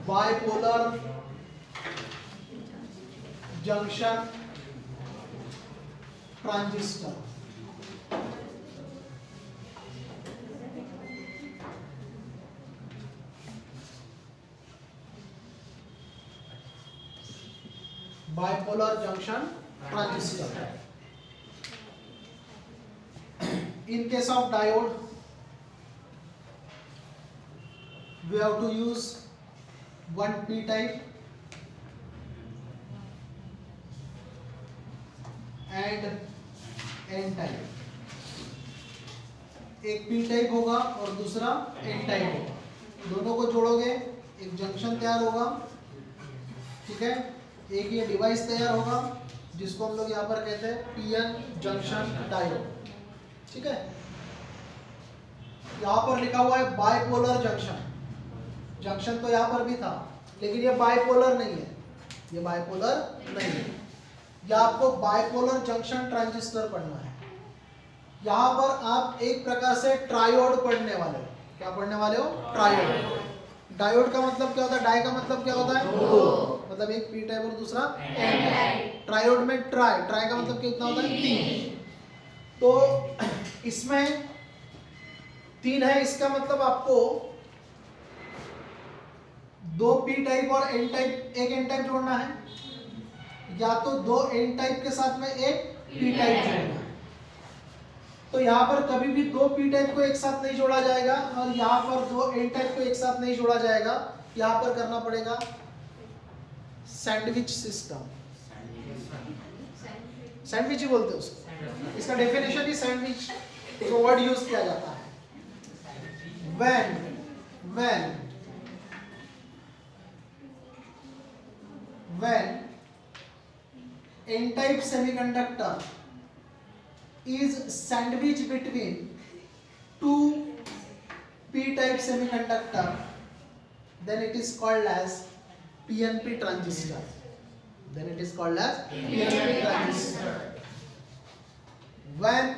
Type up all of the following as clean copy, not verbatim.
Bipolar junction transistor. Bipolar junction transistor. In case of diode, we have to use one P type and N type। एक P type होगा और दूसरा N type होगा। दोनों को जोड़ोगे एक जंक्शन तैयार होगा, ठीक है। एक ये डिवाइस तैयार होगा जिसको हम लोग यहाँ पर कहते हैं पीएन जंक्शन डायोड, ठीक है। यहाँ पर लिखा हुआ है बाइपोलर जंक्शन। जंक्शन तो यहाँ पर भी था लेकिन ये बाइपोलर नहीं है, ये बाइपोलर नहीं है। या आपको बाइपोलर जंक्शन ट्रांजिस्टर पढ़ना है। यहाँ पर आप एक प्रकार से ट्रायोड पढ़ने वाले हो। क्या पढ़ने वाले हो? ट्रायोड। डायोड का मतलब क्या होता है? डाई का मतलब क्या होता है? दो। मतलब एक पी टाइप और दूसरा एन टाइप। ट्रायोड में ट्राई का मतलब कितना होता है? तीन। तो इसमें तीन है, इसका मतलब आपको दो पी टाइप और एन टाइप, एक एन टाइप जोड़ना है, या तो दो एन टाइप के साथ में एक पी टाइप जोड़ना है। तो यहाँ पर कभी भी दो पी टाइप को एक साथ नहीं जोड़ा जाएगा और यहाँ पर दो एन टाइप को एक साथ नहीं जोड़ा जाएगा। यहाँ पर करना पड़ेगा सैंडविच सिस्टम। सैंडविच ही बोलते हैं उसको। इसका डेफिनेशन ही सैंडविच को वर्ड यूज किया जाता है। when n-type semiconductor is sandwiched between two p-type semiconductor, then it is called as PNP transistor. Then it is called as PNP transistor. When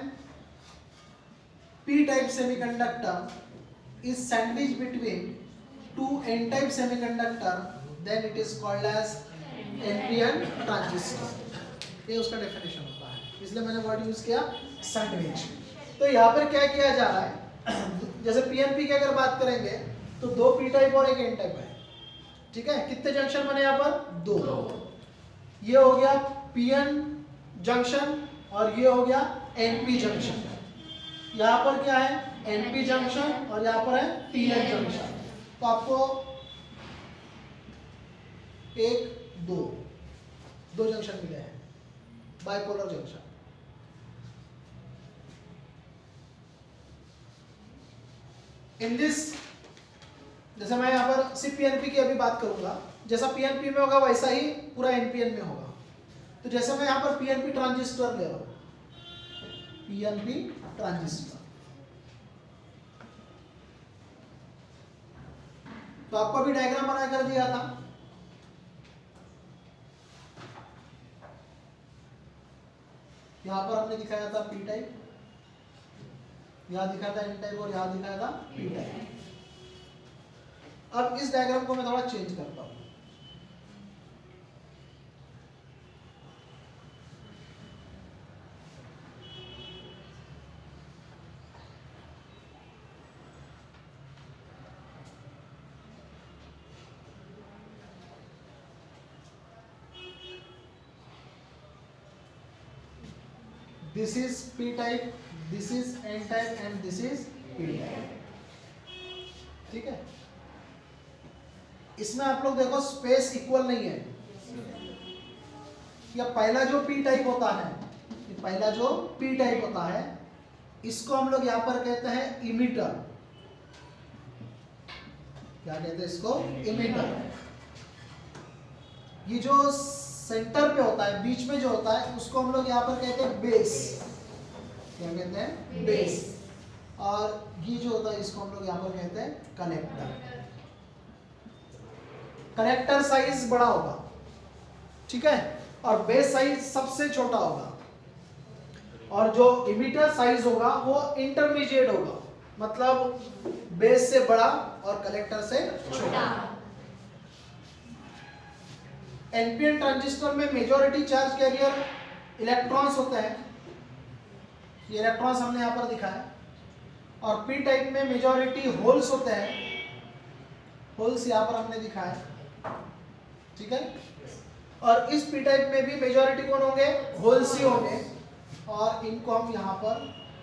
p-type semiconductor is sandwiched between two n-type semiconductor, then it is called as NPN transistor. ये उसका definition होता है, इसलिए मैंने word use किया sandwich. तो यहाँ पर क्या किया जा रहा है, जैसे पीएनपी की अगर बात करेंगे तो दो पी टाइप और एक एन टाइप है, ठीक है। कितने जंक्शन बने यहाँ पर? दो। ये हो गया पीएन जंक्शन और ये हो गया एनपी जंक्शन। यहाँ पर क्या है? एनपी जंक्शन और यहाँ पर है पीएन जंक्शन। तो आपको एक दो जंक्शन मिले हैं, बाइपोलर जंक्शन। इन दिस, जैसे मैं यहाँ पर सिर्फ पीएनपी की अभी बात करूंगा, जैसा पीएनपी में होगा वैसा ही पूरा एनपीएन में होगा। तो जैसे मैं यहाँ पर पीएनपी ट्रांजिस्टर ले रहा हूं, पीएनपी ट्रांजिस्टर, तो आपको अभी डायग्राम बना कर दिया था। यहाँ पर हमने दिखाया था पी टाइप, यहाँ दिखाया था एन टाइप और यहाँ दिखाया था पी टाइप। अब इस डायग्राम को मैं थोड़ा चेंज करता हूँ। This is P type, this is N type and this is P type, ठीक है। इसमें आप लोग देखो स्पेस इक्वल नहीं है। या पहला जो P टाइप होता है, पहला जो P टाइप होता है, इसको हम लोग यहाँ पर कहते हैं इमिटर। क्या कहते हैं इसको? इमिटर। ये जो सेंटर पे होता है, बीच में जो होता है, उसको हम लोग यहाँ पर कहते हैं बेस। क्या कहते हैं? बेस। और ये जो होता है इसको हम लोग यहाँ पर कहते हैं कलेक्टर। कलेक्टर साइज बड़ा होगा, ठीक है, और बेस साइज सबसे छोटा होगा, और जो इमिटर साइज होगा वो इंटरमीडिएट होगा, मतलब बेस से बड़ा और कलेक्टर से छोटा। एनपीएन ट्रांजिस्टर में मेजॉरिटी चार्ज कैरियर इलेक्ट्रॉन्स होते हैं, ये इलेक्ट्रॉन्स हमने यहाँ पर दिखाया, और पी टाइप में मेजॉरिटी होल्स होते हैं, होल्स यहाँ पर हमने दिखाया, ठीक है। और इस पी टाइप में भी मेजॉरिटी कौन होंगे, होल्स ही होंगे, और इनको हम यहाँ पर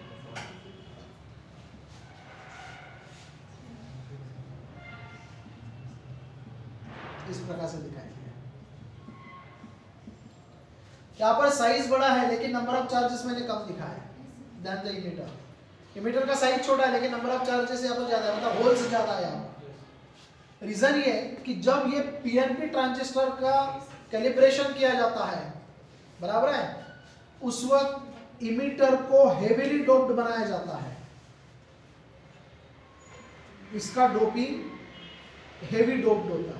इस प्रकार से दिखाएंगे। यहाँ पर साइज बड़ा है लेकिन नंबर ऑफ चार्जेस मैंने कम दिखाया है देन द इमीटर। इमीटर का साइज छोटा है लेकिन नंबर ऑफ चार्जेस यहाँ पर ज्यादा है, मतलब होल्स ज्यादा है यहाँ पर। रीजन ये कि जब ये पीएनपी ट्रांजिस्टर का कैलिब्रेशन किया जाता है, बराबर है, उस वक्त इमीटर को हेवीली डोप्ड बनाया जाता है, इसका डोपिंग हेवी डोप्ड होता है।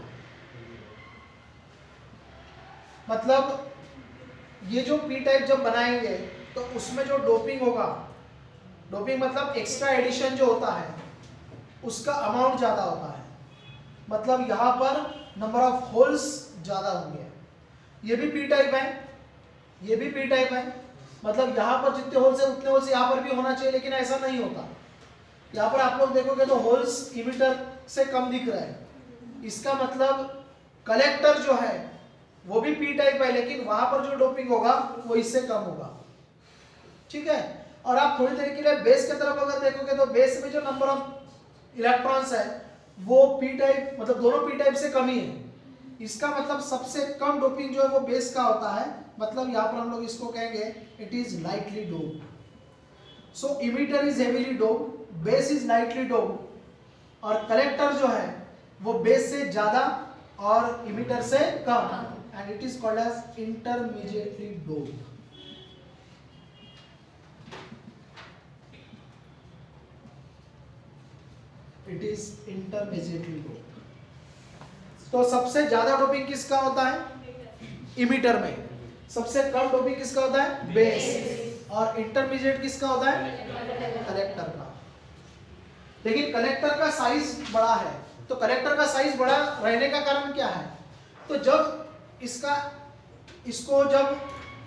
मतलब ये जो पी टाइप जब बनाएंगे तो उसमें जो डोपिंग होगा, डोपिंग मतलब एक्स्ट्रा एडिशन जो होता है उसका अमाउंट ज्यादा होता है, मतलब यहाँ पर नंबर ऑफ होल्स ज्यादा होंगे। ये भी पी टाइप है, ये भी पी टाइप है, मतलब यहाँ पर जितने होल्स है उतने होल्स यहाँ पर भी होना चाहिए, लेकिन ऐसा नहीं होता। यहाँ पर आप लोग देखोगे तो होल्स इमिटर से कम दिख रहा है, इसका मतलब कलेक्टर जो है वो भी पी टाइप है, लेकिन वहां पर जो डोपिंग होगा वो इससे कम होगा, ठीक है। और आप थोड़ी देर के लिए बेस की तरफ अगर देखोगे तो बेस में जो नंबर ऑफ इलेक्ट्रॉन्स है वो पी टाइप, मतलब दोनों पी टाइप से कम ही है, इसका मतलब सबसे कम डोपिंग जो है वो बेस का होता है, मतलब यहाँ पर हम लोग इसको कहेंगे it is lightly doped. So emitter is heavily doped, base is lightly doped, और कलेक्टर जो है वो बेस से ज्यादा और इमीटर से कम, and it is called as intermediately doped. It is intermediately doped. तो सबसे ज्यादा डोपिंग किसका होता है, इमीटर में, सबसे कम डोपिंग किसका होता है, बेस, और इंटरमीडिएट किसका होता है, कलेक्टर का। लेकिन कलेक्टर का साइज बड़ा है, तो कलेक्टर का साइज बड़ा रहने का कारण क्या है, तो जब इसको जब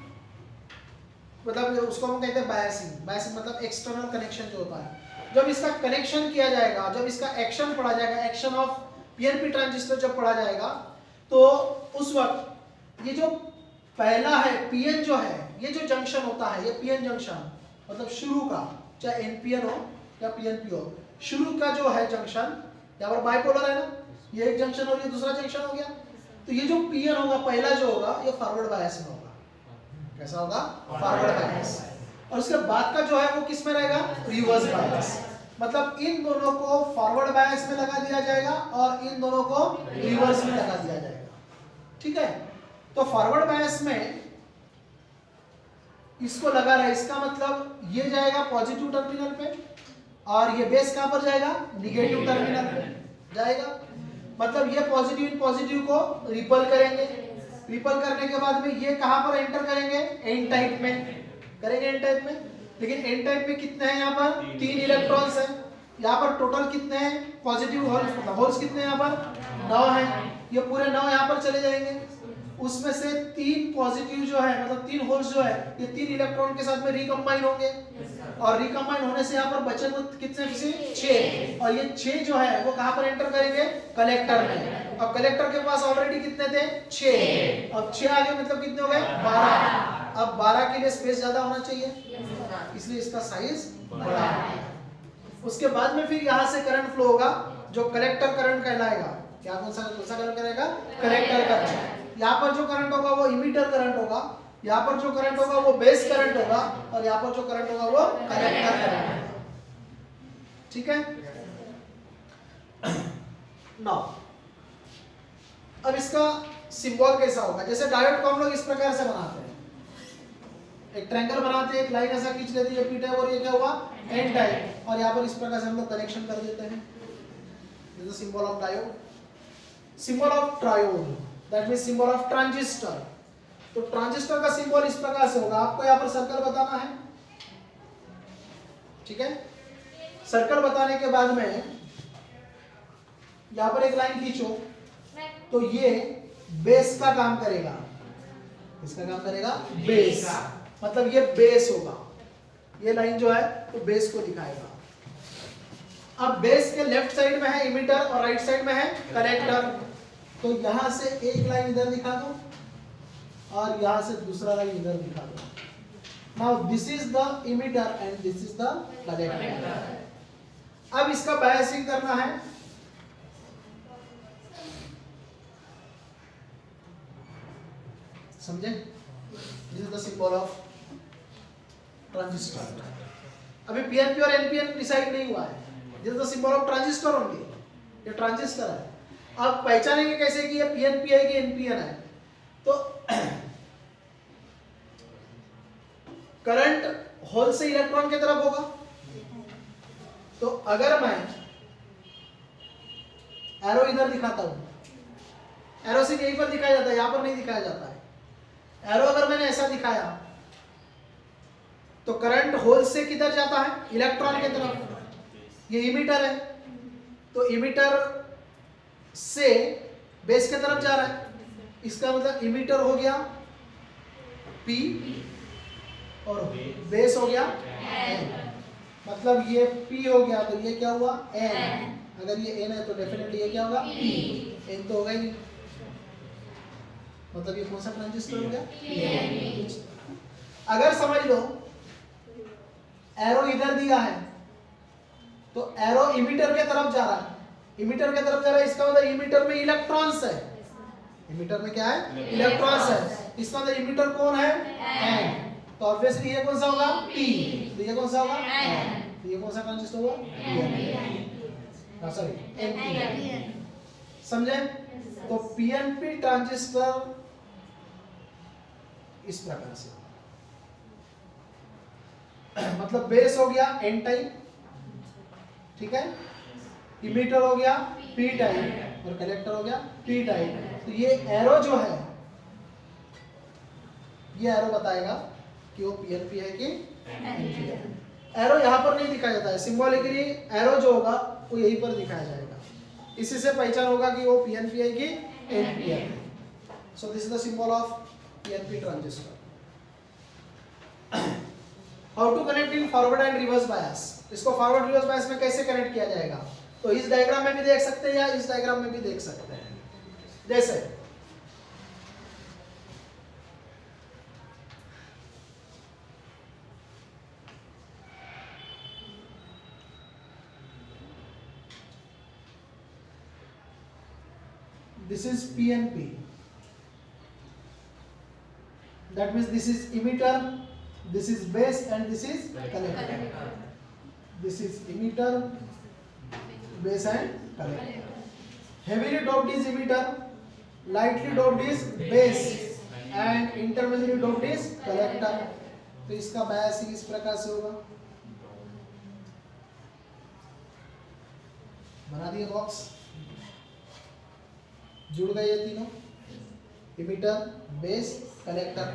मतलब उसको हम कहते हैं बायसिंग, बायसिंग मतलब एक्सटर्नल कनेक्शन जो होता है, जब इसका कनेक्शन किया जाएगा, जब इसका एक्शन पढ़ा जाएगा, एक्शन ऑफ पीएनपी ट्रांजिस्टर जब पढ़ा जाएगा, तो उस वक्त ये जो पहला है पीएन जो है, ये जो जंक्शन होता है, ये पीएन जंक्शन मतलब शुरू का, चाहे एनपीएन हो या पीएनपी हो, शुरू का जो है जंक्शन, यहाँ पर बाइपोलर है ना, ये एक जंक्शन हो गया, दूसरा जंक्शन हो गया, तो ये जो पीएन होगा पहला जो होगा ये फॉरवर्ड बायस में होगा। कैसा होगा, फॉरवर्ड बायस, और उसके बाद का जो है वो किस में रहेगा, रिवर्स बायस, मतलब इन दोनों को फॉरवर्ड बायस में लगा दिया जाएगा और इन दोनों को रिवर्स में लगा दिया जाएगा, ठीक है। तो फॉरवर्ड बायस में इसको लगा रहा है, इसका मतलब ये जाएगा पॉजिटिव टर्मिनल पे और ये बेस कहां पर जाएगा, निगेटिव टर्मिनल पे जाएगा, मतलब ये पॉजिटिव इन पॉजिटिव को रिपल करेंगे, रिपल करने के बाद में ये कहां पर एंटर करेंगे, एन टाइप में करेंगे, एन टाइप में। लेकिन एन टाइप में कितने हैं, यहाँ पर 3 इलेक्ट्रॉन्स हैं, यहाँ पर टोटल कितने हैं पॉजिटिव होल्स, मतलब होल्स कितने हैं यहाँ पर 9 हैं, ये पूरे 9 यहाँ पर चले जाएंगे, उसमें से 3 पॉजिटिव जो है मतलब 3 होल्स जो है ये 3 इलेक्ट्रॉन के साथ में रिकम्बाइन होंगे, और रिकम्बाइन होने से यहाँ पर बचे कितने से 6, और ये 6 जो है वो कहाँ पर एंटर करेंगे, कलेक्टर में, और कलेक्टर के पास ऑलरेडी कितने थे 6, अब 6 आगे मतलब कितने हो गए 12, अब 12 के लिए स्पेस ज्यादा होना चाहिए, इसलिए इसका साइज बड़ा है। उसके बाद में फिर यहाँ से करंट फ्लो होगा जो कलेक्टर करंट कहलाएगा, क्या कौन सा करंट करेगा, कलेक्टर करंट। यहाँ पर जो करंट होगा वो इमीटर करंट होगा, यहाँ पर जो करंट होगा वो बेस करंट होगा, और यहाँ पर जो करंट होगा वो कलेक्टर करंट होगा, ठीक है। नाउ अब इसका सिंबल कैसा होगा, जैसे डायोड को हम लोग इस प्रकार से बनाते हैं, एक ट्रायंगल बनाते हैं, एक लाइन ऐसा खींच लेते हैं, पी टाइप और ये क्या हुआ एन टाइप, और यहाँ पर इस प्रकार से हम लोग कनेक्शन कर देते हैं, this is symbol of diode. Symbol of triode that means symbol of transistor, तो ट्रांजिस्टर का सिंबल इस प्रकार से होगा, आपको यहाँ पर सर्कल बताना है, ठीक है। सर्कल बताने के बाद में यहाँ पर एक लाइन खींचो, तो ये बेस का काम करेगा। इसका काम करेगा बेस, मतलब ये बेस होगा। ये लाइन जो है तो बेस को दिखाएगा। अब बेस के लेफ्ट साइड में है इमीटर और राइट साइड में है कलेक्टर। तो यहां से एक लाइन इधर दिखा दो और यहां से दूसरा लाइन इधर दिखा दो। Now this is the emitter and this is the collector. अब इसका बायसिंग करना है। समझे? This is the symbol of transistor. अभी पीएनपी और एनपीएन डिसाइड नहीं हुआ है। This is the symbol of transistor only. ये ट्रांजिस्टर है। आप पहचानेंगे कैसे कि ये पीएनपी है कि एनपीएन है? तो करंट होल से इलेक्ट्रॉन की तरफ होगा। तो अगर मैं एरो इधर दिखाता हूं, एरो सिर्फ यहीं पर दिखाया जाता है, यहां पर नहीं दिखाया जाता है। एरो अगर मैंने ऐसा दिखाया तो करंट होल से किधर जाता है? इलेक्ट्रॉन की तरफ। ये इमीटर है, तो इमीटर से बेस की तरफ जा रहा है। इसका मतलब इमीटर हो गया P और बेस हो गया N। मतलब ये P हो गया तो ये क्या हुआ? N। अगर ये N है तो डेफिनेटली ये क्या होगा? P। N तो होगा ही नहीं। मतलब ये कौन सा ट्रांजिस्टर हो गया? P। अगर समझ लो एरो इधर दिया है तो एरो इमीटर के तरफ जा रहा है। इमीटर के तरफ जा रहा है, इसका मतलब इमीटर में इलेक्ट्रॉन्स है। इमीटर में क्या है? इलेक्ट्रॉन्स है। इसका मतलब इमीटर कौन है? N। तो ऑब्वियसली ये कौन सा होगा? P। तो ये कौन सा होगा? N। तो ये कौन सा ट्रांजिस्टर होगा? Sorry NPN। समझे? तो पीएनपी ट्रांजिस्टर इस प्रकार से, मतलब बेस हो गया N टाइप, ठीक है, इमीटर हो गया P टाइप और कलेक्टर हो गया P टाइप। तो ये एरो जो है, ये एरो बताएगा कि वो पीएनपी है कि एनपी है। एरो यहाँ पर नहीं दिखाया जाता है, सिंबॉलिकली एरो जो होगा वो यहीं पर दिखाया जाएगा। इसी से पहचान होगा कि वो पीएनपी है कि एनपी है। So this is the symbol of PNP transistor. How to connect in forward and reverse bias. इसको फॉरवर्ड रिवर्स बायस में कैसे कनेक्ट किया जाएगा? तो इस डायग्राम में भी देख सकते हैं या इस डायग्राम में भी देख सकते हैं। जैसे this is PNP, that means this is emitter, this is base and this is collector. This is emitter, base and collector. Heavily doped is emitter, lightly doped is base and intermediately doped is collector. तो इसका biasing इस प्रकार से होगा। बना दिए box, जुड़ गए ये तीनों, इमीटर, बेस, कलेक्टर।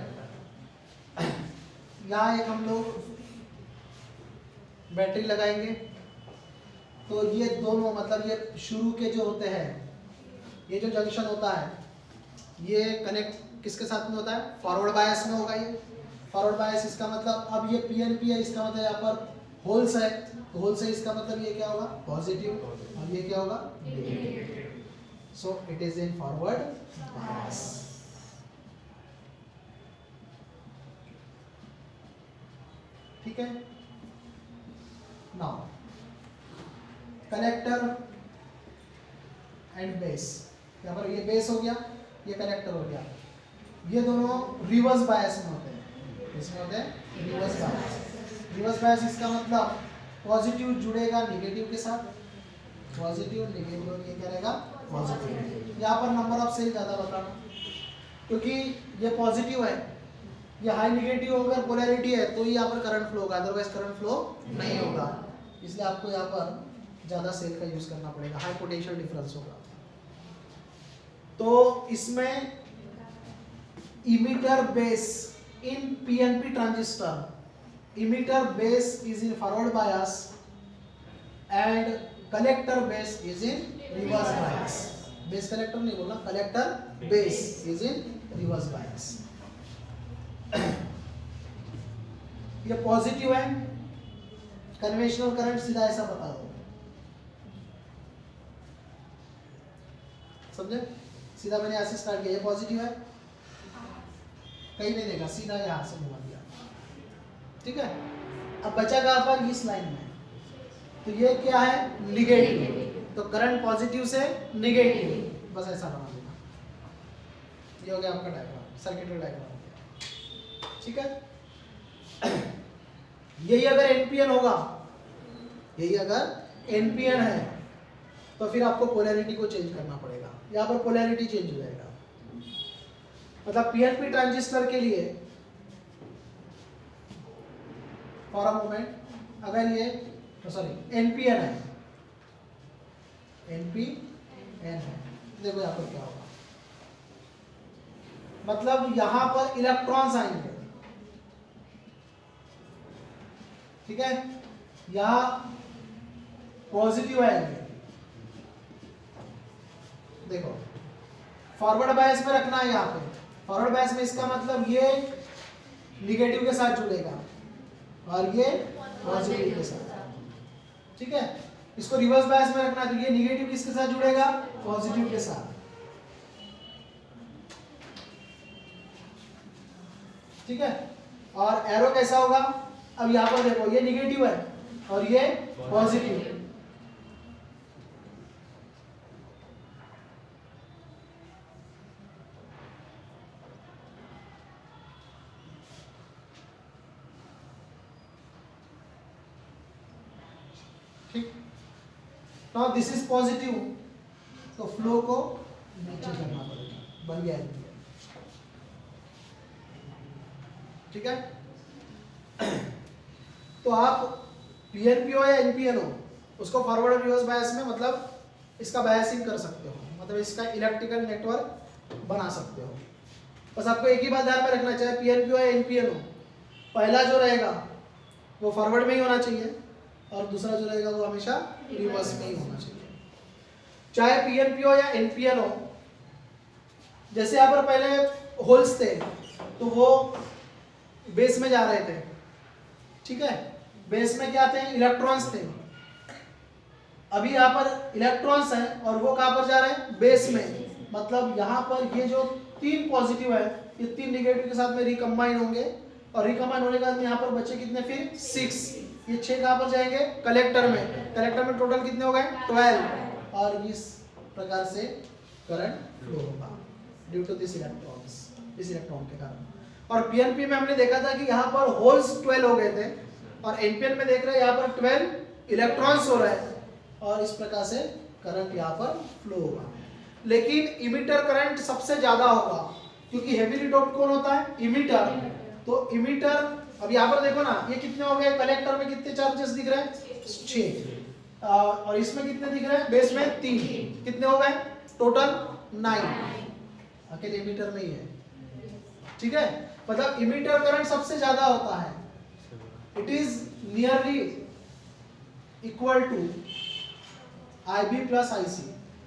यहाँ एक हम लोग बैटरी लगाएंगे। तो ये दोनों, मतलब ये शुरू के जो होते हैं, ये जो जंक्शन होता है, ये कनेक्ट किसके साथ में होता है? फॉरवर्ड बायस में होगा। ये फॉरवर्ड बायस, इसका मतलब अब ये पीएनपी है, इसका मतलब यहाँ पर होल्स है, तो होल्स है, इसका मतलब ये क्या होगा? पॉजिटिव, और ये क्या होगा? Negative. So it is in forward bias. ठीक है। Now कलेक्टर एंड बेस, यहाँ पर ये बेस हो गया, ये कलेक्टर हो गया। ये दोनों रिवर्स बायस में होते हैं। इसमें होते हैं रिवर्स बायस। रिवर्स बायस इसका मतलब पॉजिटिव जुड़ेगा नेगेटिव के साथ, पॉजिटिव नेगेटिव, और ये क्या रहेगा? पॉजिटिव। यहाँ पर नंबर ऑफ सेल ज़्यादा बताना, क्योंकि ये पॉजिटिव है, ये हाई नेगेटिव अगर पोलैरिटी है तो यहाँ पर करंट फ्लो होगा, अदरवाइज करंट फ्लो नहीं होगा। इसलिए आपको यहाँ पर ज़्यादा सेल का यूज़ करना पड़ेगा, हाई पोटेंशियल डिफरेंस होगा। तो इसमें emitter base in PNP transistor, emitter base is in forward bias and collector base is in reverse bias. Base collector नहीं बोलना, collector base is in reverse bias. ये positive है, conventional current सीधा ऐसा बता दो, समझे? सीधा मैंने ऐसे स्टार्ट किया, ये पॉजिटिव है, कहीं नहीं देगा, सीधा यहां से घुमा दिया, ठीक है। अब बचा कहां पर? इस लाइन में, तो ये क्या है? निगेटिव, तो करंट पॉजिटिव से निगेटिव, बस ऐसा बना देना। ये हो गया आपका डायग्राम, सर्किट डायग्राम, ठीक है। यही अगर एनपीएन होगा, यही अगर एनपीएन है तो फिर आपको पोलैरिटी को चेंज करना पड़ेगा, यहाँ पर पोलैरिटी चेंज हो जाएगा। मतलब पीएनपी ट्रांजिस्टर के लिए फॉर अ मोमेंट, अगर ये सॉरी एनपीएन है, एनपीएन है, देखो यहाँ पर क्या होगा, मतलब यहां पर इलेक्ट्रॉन्स आएंगे, ठीक है, यहां पॉजिटिव आएंगे। देखो फॉरवर्ड बायस में रखना है, यहाँ पे फॉरवर्ड बायस में इसका मतलब ये निगेटिव के साथ जुड़ेगा और ये पॉजिटिव के साथ, ठीक है। इसको रिवर्स बायस में रखना है, तो ये निगेटिव किसके साथ जुड़ेगा? पॉजिटिव के साथ, ठीक है। और एरो कैसा होगा? अब यहां पर देखो ये निगेटिव है और ये पॉजिटिव, ठीक। नाउ दिस इज पॉजिटिव, तो फ्लो को नीचे करना पड़ेगा, बन गया एनपीएन, ठीक है। तो आप पीएनपी हो या एनपीएन हो, उसको फॉरवर्ड रिवर्स बायस में मतलब इसका बायसिंग कर सकते हो, मतलब इसका इलेक्ट्रिकल नेटवर्क बना सकते हो। बस आपको एक ही बात ध्यान में रखना चाहिए, पीएनपी हो या एनपीएन हो, पहला जो रहेगा वो फॉरवर्ड में ही होना चाहिए और दूसरा जो रहेगा वो हमेशा रिवर्स में ही होना चाहिए, चाहे पीएनपी हो या एनपीएन हो। जैसे यहाँ पर पहले होल्स थे तो वो बेस में जा रहे थे, ठीक है, बेस में क्या थे? इलेक्ट्रॉन्स थे। अभी यहाँ पर इलेक्ट्रॉन्स हैं और वो कहाँ पर जा रहे हैं? बेस में, मतलब यहाँ पर ये जो 3 पॉजिटिव है ये 3 निगेटिव के साथ में रिकम्बाइन होंगे और रिकम्बाइन होने के बाद यहाँ पर बचे कितने? फिर 6, ये 6 कहाँ पर जाएंगे? कलेक्टर में। कलेक्टर में टोटल कितने हो गए? 12, और इस प्रकार से करंट फ्लो होगा ड्यू टू दिस इलेक्ट्रॉन्स, इस इलेक्ट्रॉन के कारण। और पीएनपी में हमने देखा था कि यहाँ पर होल्स 12 हो गए थे और एनपीएन में देख रहे हैं यहाँ पर 12 इलेक्ट्रॉन्स हो रहे हैं और इस प्रकार से करंट यहाँ पर फ्लो होगा। लेकिन इमिटर करंट सबसे ज्यादा होगा क्योंकि हेवीली डोप्ड कौन होता है? इमिटर। तो इमिटर, अब यहाँ पर देखो ना, ये कितने हो गए? कलेक्टर में कितने चार्जेस दिख रहे हैं? 6, और इसमें कितने दिख रहे हैं? बेस में 3, कितने हो गए टोटल? 9, अकेले इमिटर में ही है, ठीक है। मतलब इमिटर करंट सबसे ज्यादा होता है, it is nearly equal to IB plus IC।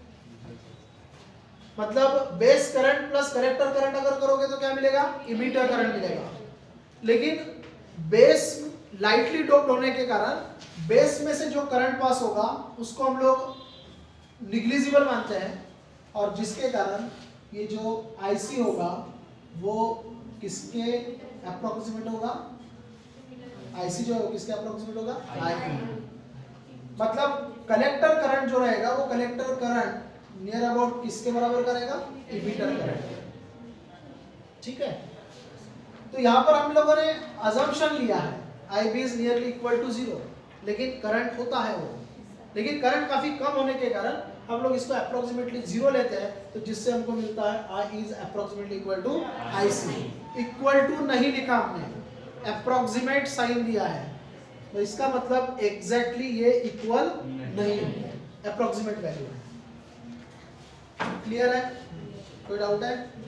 मतलब base current plus collector current अगर करोगे तो क्या मिलेगा? इमिटर करंट मिलेगा। लेकिन बेस लाइटली डोप्ड होने के कारण बेस में से जो करंट पास होगा उसको हम लोग निग्लिजिबल मानते हैं और जिसके कारण ये जो IC होगा वो किसके अप्रोक्सीमेट होगा? IC जो है किसके अप्रोक्सीमेट होगा? IB। मतलब कलेक्टर करंट जो रहेगा वो कलेक्टर करंट नियर अबाउट किसके बराबर करेगा? इमिटर करंट, ठीक है। तो यहाँ पर हम लोगों ने अजम्पशन लिया है IB is nearly equal to 0, लेकिन करंट होता है वो, लेकिन करंट काफी कम होने के कारण हम लोग इसको अप्रोक्सीमेटली 0 लेते हैं, तो जिससे हमको मिलता है I is approximately equal to IC। Equal to नहीं लिखा हमने, अप्रोक्सीमेट साइन दिया है, तो इसका मतलब एग्जैक्टली ये इक्वल नहीं है, अप्रोक्सीमेट वैल्यू है। क्लियर है? कोई डाउट है?